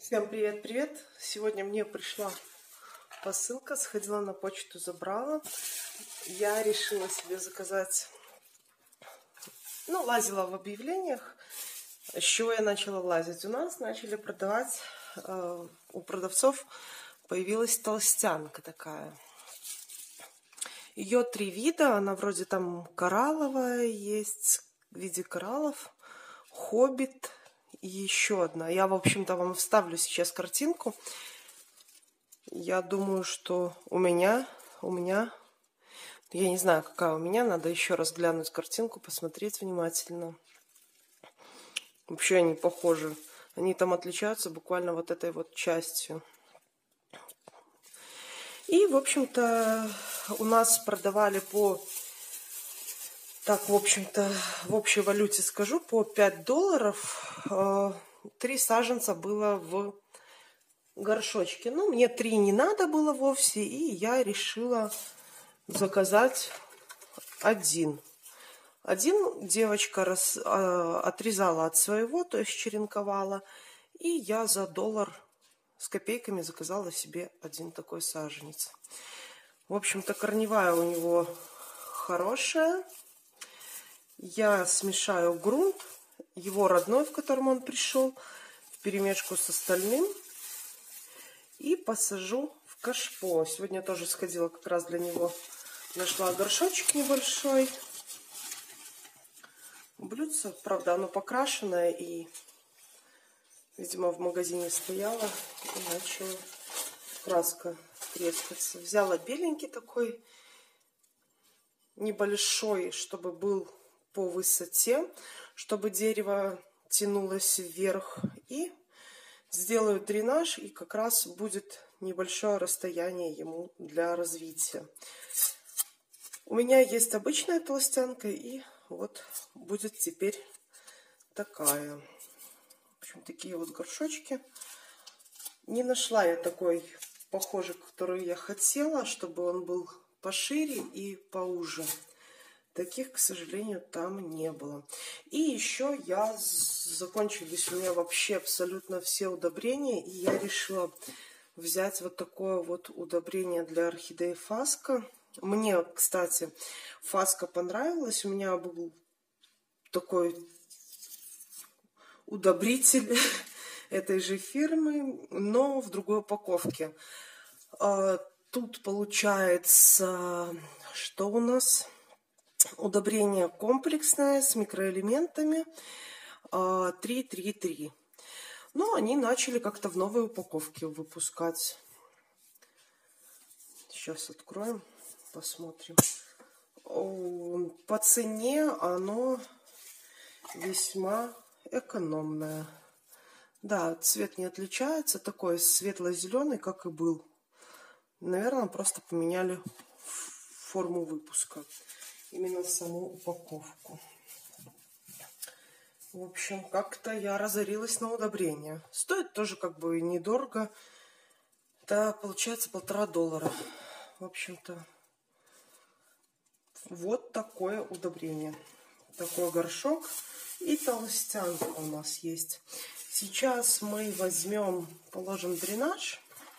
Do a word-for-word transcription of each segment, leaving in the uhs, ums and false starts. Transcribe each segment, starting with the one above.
Всем привет-привет! Сегодня мне пришла посылка, сходила на почту, забрала. Я решила себе заказать, ну, лазила в объявлениях. С чего я начала лазить? У нас начали продавать, э, у продавцов появилась толстянка такая. Ее три вида, она вроде там коралловая есть, в виде кораллов, хоббит и еще одна. Я, в общем-то, вам вставлю сейчас картинку. Я думаю, что у меня, у меня, я не знаю, какая у меня, надо еще раз глянуть картинку, посмотреть внимательно. Вообще они похожи. Они там отличаются буквально вот этой вот частью. И, в общем-то, у нас продавали по, так, в общем-то, в общей валюте скажу, по пять долларов. Три саженца было в горшочке. Ну, мне три не надо было вовсе, и я решила заказать один. Один девочка раз, а, отрезала от своего, то есть черенковала, и я за доллар с копейками заказала себе один такой саженец. В общем-то, корневая у него хорошая. Я смешаю грунт, его родной, в котором он пришел, вперемешку с остальным, и посажу в кашпо. Сегодня я тоже сходила как раз для него, нашла горшочек небольшой. Блюдце, правда, оно покрашенное и, видимо, в магазине стояло и начала краска трескаться. Взяла беленький такой, небольшой, чтобы был по высоте, чтобы дерево тянулось вверх, и сделаю дренаж, и как раз будет небольшое расстояние ему для развития. У меня есть обычная толстянка, и вот будет теперь такая. В общем, такие вот горшочки. Не нашла я такой похожий, который я хотела, чтобы он был пошире и поуже. Таких, к сожалению, там не было. И еще я закончились у меня вообще абсолютно все удобрения, и я решила взять вот такое вот удобрение для орхидеи Фаска. Мне, кстати, Фаска понравилась. У меня был такой удобритель этой же фирмы, но в другой упаковке. Тут получается, что у нас? Удобрение комплексное с микроэлементами три три три. Но они начали как-то в новой упаковке выпускать. Сейчас откроем, посмотрим. По цене оно весьма экономное. Да, цвет не отличается, такой светло-зеленый, как и был. Наверное, просто поменяли форму выпуска, именно саму упаковку. В общем, как-то я разорилась на удобрение. Стоит тоже как бы недорого. Это получается полтора доллара. В общем-то, вот такое удобрение. Такой горшок. И толстянка у нас есть. Сейчас мы возьмем, положим дренаж.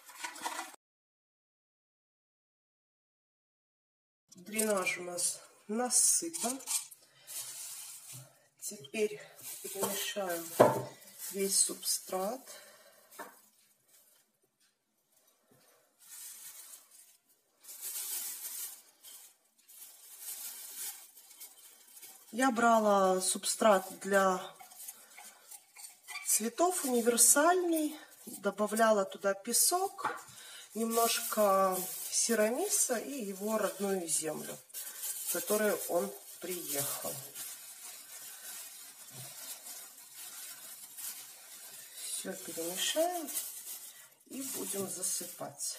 Дренаж у нас насыпан. Теперь перемешаем весь субстрат. Я брала субстрат для цветов универсальный, добавляла туда песок, немножко серамиса и его родную землю, в которой он приехал. Все перемешаем и будем засыпать.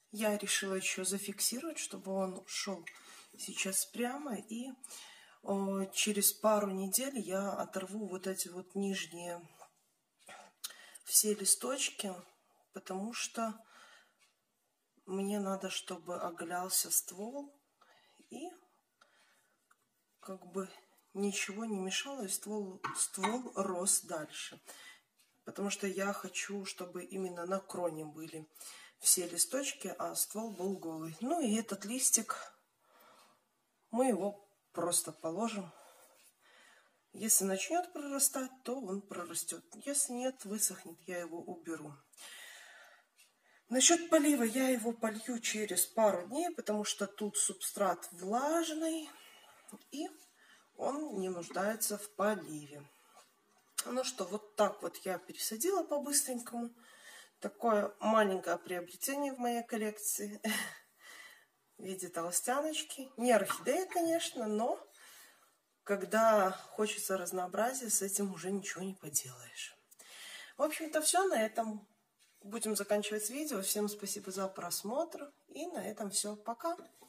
Я решила еще зафиксировать, чтобы он шел сейчас прямо. И о, через пару недель я оторву вот эти вот нижние все листочки, потому что мне надо, чтобы оголялся ствол и как бы ничего не мешало, и ствол, ствол рос дальше. Потому что я хочу, чтобы именно на кроне были все листочки, а ствол был голый. Ну и этот листик, мы его просто положим. Если начнет прорастать, то он прорастет. Если нет, высохнет, я его уберу. Насчет полива, я его полью через пару дней, потому что тут субстрат влажный, и он не нуждается в поливе. Ну что, вот так вот я пересадила по-быстренькому. Такое маленькое приобретение в моей коллекции в виде толстяночки. Не орхидея, конечно, но когда хочется разнообразия, с этим уже ничего не поделаешь. В общем-то, все. На этом будем заканчивать видео. Всем спасибо за просмотр. И на этом все. Пока.